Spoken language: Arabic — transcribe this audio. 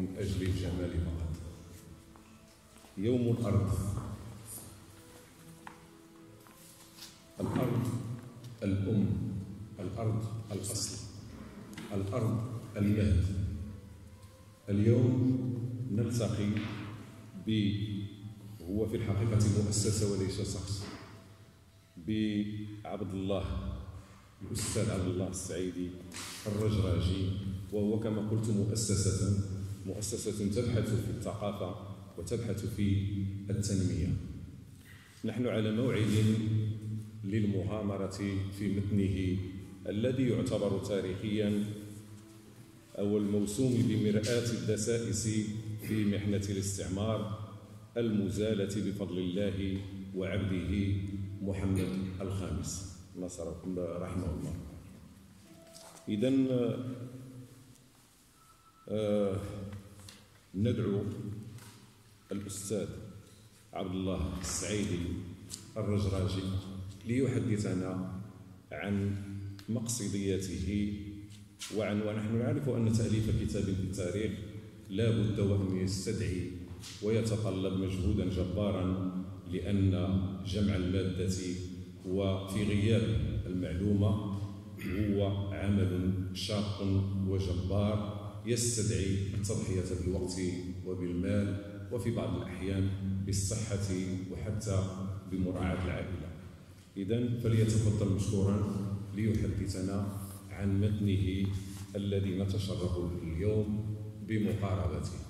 من أجل الجمال فقط. يوم الأرض. الأرض الأم، الأرض الأصل، الأرض المهد. اليوم نلتقي هو في الحقيقة مؤسسة وليس شخص، بعبد الله الأستاذ عبد الله السعيدي الرجراجي، وهو كما قلت مؤسسة تبحث في الثقافة وتبحث في التنمية. نحن على موعد للمغامرة في متنه الذي يعتبر تاريخيا أو الموسوم بمرآة الدسائس في محنة الاستعمار المزالة بفضل الله وعبده محمد الخامس نصر رحمه الله. إذن ندعو الأستاذ عبد الله السعيدي الرجراجي ليحدثنا عن مقصديته ونحن نعرف أن تأليف كتاب في التاريخ لا بد وأن يستدعي ويتطلب مجهودا جبارا، لأن جمع المادة وفي غياب المعلومة هو عمل شاق وجبار يستدعي التضحية بالوقت وبالمال وفي بعض الأحيان بالصحة وحتى بمراعاة العائلة. إذن فليتفضل مشكورا ليحدثنا عن متنه الذي نتشرف اليوم بمقاربته.